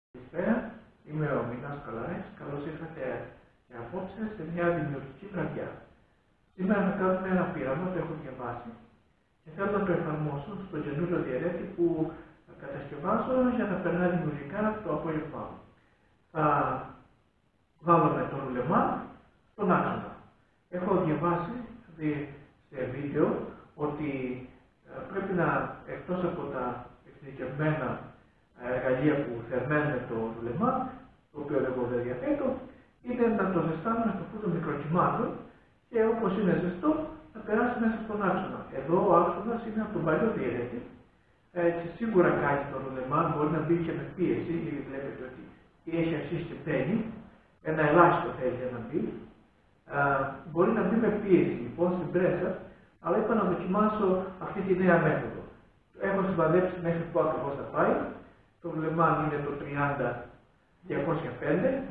Καλησπέρα, είμαι ο Μινάς Καλάρης. Καλώς ήρθατε απόψε σε μια δημιουργική βραδιά. Σήμερα θα κάνουμε ένα πείραμα, το έχω διαβάσει και θέλω να το εφαρμόσω στο καινούριο διαιρέτη που κατασκευάζω για να περνάει δημιουργικά το απόγευμά μου. Θα βάλουμε το ρουλεμά στον άξονα. Έχω διαβάσει σε βίντεο ότι πρέπει να, εκτός από τα εξειδικευμένα εργαλεία που θερμαίνουν το ρουλεμά, το οποίο εγώ δεν διαθέτω, είναι να το ζεστάνουμε στο φούρνο μικροκυμάτων και όπως είναι ζεστό να περάσει μέσα στον άξονα. Εδώ ο άξονας είναι από τον παλιό διαιρέτη. Σίγουρα κάνει το ρουλεμά, μπορεί να μπει και με πίεση, γιατί βλέπετε ότι έχει αρχίσει και μπαίνει, ένα ελάχιστο θέλει για να μπει. Μπορεί να μπει με πίεση λοιπόν στην πρέσα, αλλά είπα να δοκιμάσω αυτή τη νέα μέθοδο. Έχω συμβαδέψει μέχρι που ακριβώς θα πάει. Το ρουλεμά είναι το 30-205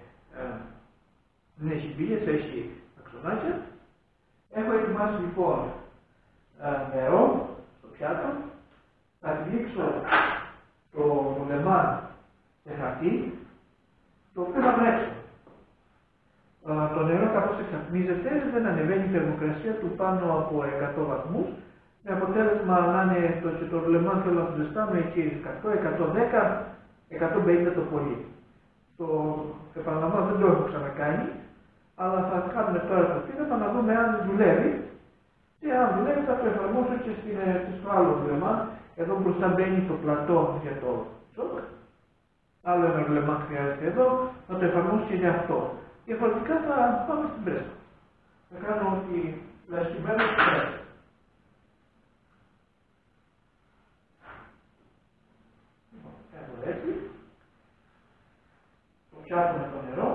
δεν έχει μπύλες, έχει αξονάκια. Έχω ετοιμάσει λοιπόν νερό στο πιάτο. Θα τυλίξω το ρουλεμά σε χαρτί, το οποίο θα βρέξω. Το νερό καθώς εξατμίζεται δεν ανεβαίνει η θερμοκρασία του πάνω από 100 βαθμούς, με αποτέλεσμα να είναι το ρουλεμά θέλω να το ζεστάμε εκεί 100, 110, 150 το πολύ. Το επαναλαμβάνω, δεν το έχω ξανακάνει, αλλά θα κάνουμε τώρα το πείραμα να δούμε αν δουλεύει και αν δουλεύει θα το εφαρμόσω και στο άλλο ρουλεμά. Εδώ μπροστά μπαίνει το πλατό για το τσοκ. Άλλο ένα ρουλεμά χρειάζεται εδώ, θα το εφαρμόσω και για αυτό. Διαφορετικά θα πάμε στην πρέσα. Θα κάνω ότι λασχημένο στην πρέσα. Εδώ έτσι. Το πιάτο με το νερό.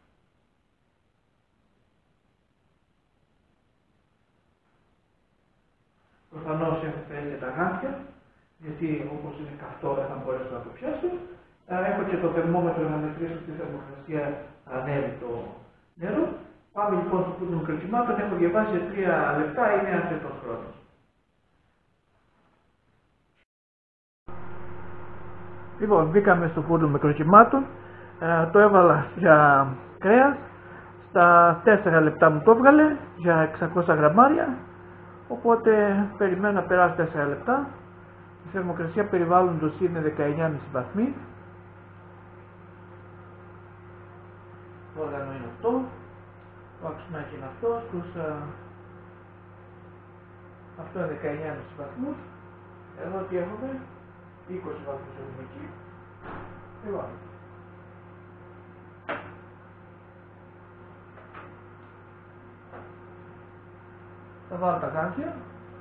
Προφανώς έχω φέρει και τα γάντια, γιατί όπως είναι καυτό δεν θα μπορέσω να το πιάσω. Έχω και το θερμόμετρο να μετρήσω στη θερμοκρασία ανέβει το νερό. Πάμε λοιπόν στο φούρνο μικροκυμάτων. Έχω διαβάσει σε 3 λεπτά, είναι αρκετός χρόνος. Λοιπόν, μπήκαμε στο φούρνο μικροκυμάτων. Το έβαλα για κρέας. Στα 4 λεπτά μου το έβγαλε για 600 γραμμάρια. Οπότε περιμένω να περάσει 4 λεπτά. Η θερμοκρασία περιβάλλοντος είναι 19,5 βαθμοί. Το όργανο είναι αυτό. Το αξονάκι είναι αυτό. Αυτό είναι 19,5 βαθμούς. Εδώ τι έχουμε, 20 βαθμούς έχουμε εκεί. Λοιπόν. Θα βάλω τα γάντια.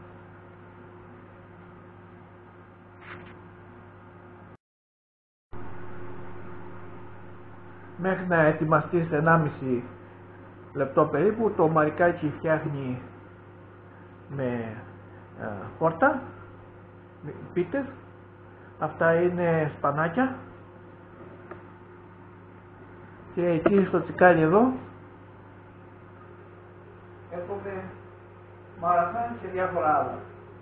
Μέχρι να ετοιμαστεί σε 1,5 λεπτό περίπου, το μαρικάκι φτιάχνει με πόρτα, πίτες. Αυτά είναι σπανάκια. Και εκεί στο τσικάρι εδώ έχουμε μαραθάν και διάφορα άλλα.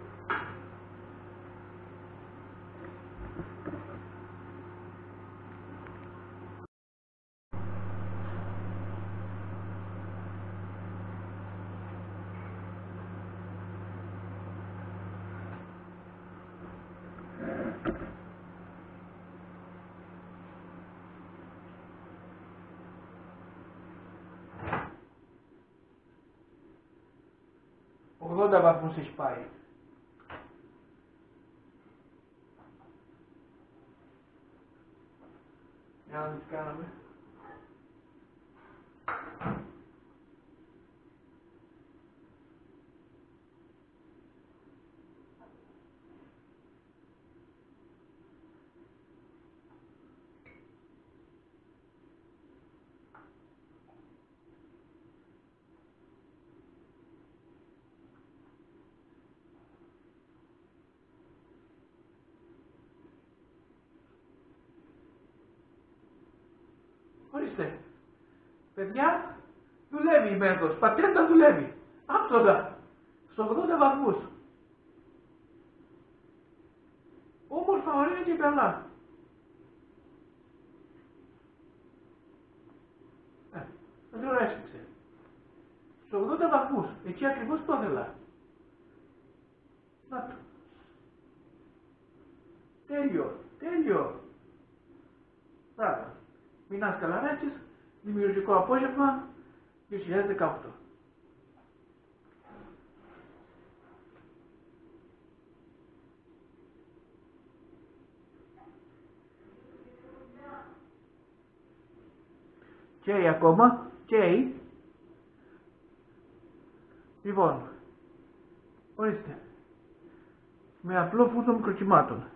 ...80 βαθμούς έχει πάει. Για να τι κάναμε. Ορίστε, παιδιά, δουλεύει η μέθοδος, πατέντα δουλεύει, άψογα, στο 80 βαθμούς. Όμορφα, ωραία και καλά. σταθμούς. Εκεί ακριβώς το ήθελα. Να το. Τέλειο. Μπράβο. Μινάς Καλαράκης, δημιουργικό απόγευμα 2018. Καίει ακόμα, καίει. Λοιπόν, ορίστε, με απλό φούρνο μικροκυμάτων.